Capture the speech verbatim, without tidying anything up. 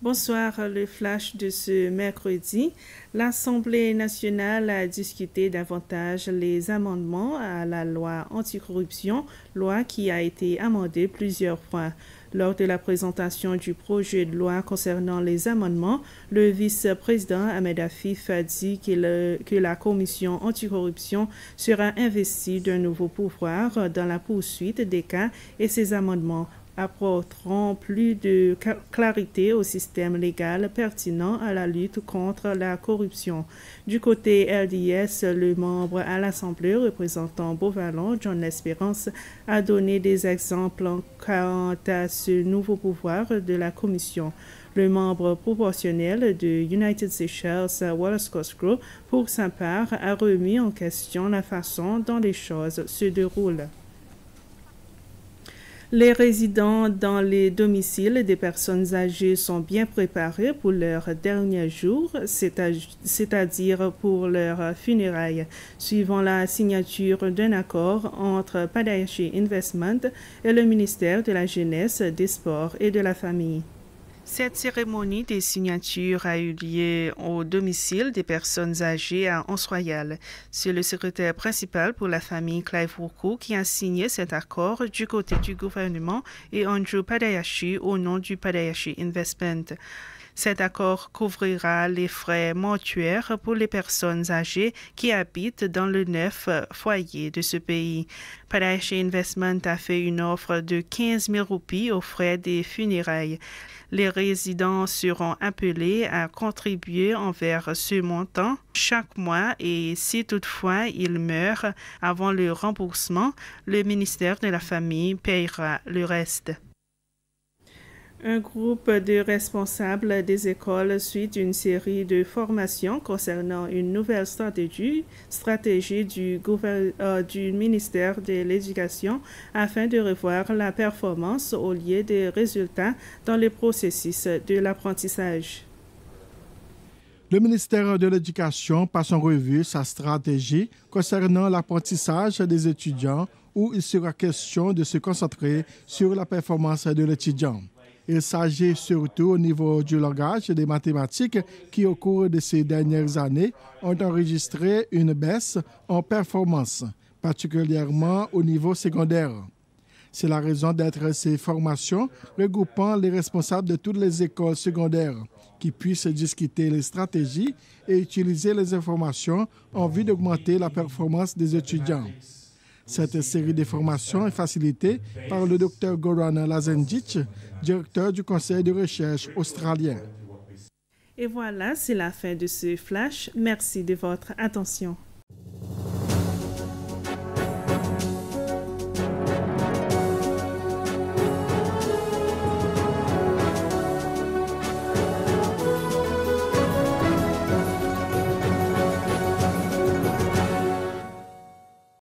Bonsoir, le flash de ce mercredi. L'Assemblée nationale a discuté davantage les amendements à la loi anticorruption, loi qui a été amendée plusieurs fois. Lors de la présentation du projet de loi concernant les amendements, le vice-président Ahmed Afif a dit que, le, que la commission anticorruption sera investie d'un nouveau pouvoir dans la poursuite des cas et ces amendements apporteront plus de clarité au système légal pertinent à la lutte contre la corruption. Du côté L D S, le membre à l'Assemblée représentant Beauvallon, John L'Espérance, a donné des exemples quant à ce nouveau pouvoir de la commission. Le membre proportionnel de United Seychelles, Wallace Cosgrove, pour sa part, a remis en question la façon dont les choses se déroulent. Les résidents dans les domiciles des personnes âgées sont bien préparés pour leur dernier jour, c'est-à-dire pour leur funérailles, suivant la signature d'un accord entre Padayachi Investment et le ministère de la Jeunesse, des Sports et de la Famille. Cette cérémonie des signatures a eu lieu au domicile des personnes âgées à Anse-Royal. C'est le secrétaire principal pour la famille Clive Woko qui a signé cet accord du côté du gouvernement et Andrew Padayachi au nom du Padayachi Investment. Cet accord couvrira les frais mortuaires pour les personnes âgées qui habitent dans le neuf foyer de ce pays. Padayachi Investment a fait une offre de quinze mille roupies aux frais des funérailles. Les résidents seront appelés à contribuer envers ce montant chaque mois et si toutefois ils meurent avant le remboursement, le ministère de la Famille paiera le reste. Un groupe de responsables des écoles suit une série de formations concernant une nouvelle stratégie, stratégie du, euh, du ministère de l'Éducation afin de revoir la performance au lieu des résultats dans le processus de l'apprentissage. Le ministère de l'Éducation passe en revue sa stratégie concernant l'apprentissage des étudiants où il sera question de se concentrer sur la performance de l'étudiant. Il s'agit surtout au niveau du langage et des mathématiques qui, au cours de ces dernières années, ont enregistré une baisse en performance, particulièrement au niveau secondaire. C'est la raison d'être ces formations regroupant les responsables de toutes les écoles secondaires qui puissent discuter les stratégies et utiliser les informations en vue d'augmenter la performance des étudiants. Cette série de formations est facilitée par le docteur Goran Lazendic, directeur du Conseil de recherche australien. Et voilà, c'est la fin de ce flash. Merci de votre attention.